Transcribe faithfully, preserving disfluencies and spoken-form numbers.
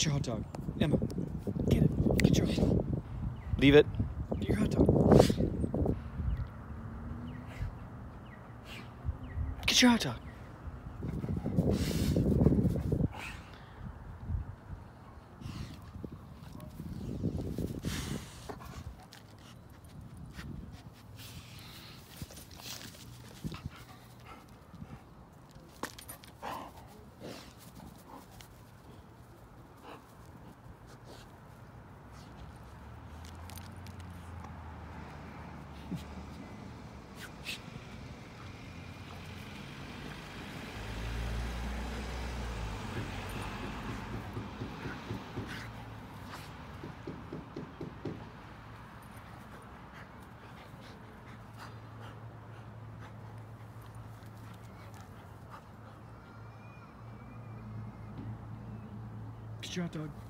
Get your hot dog. Emma, get it. Get your hot dog. Leave it. Get your hot dog. Get your hot dog. Get your hot dog.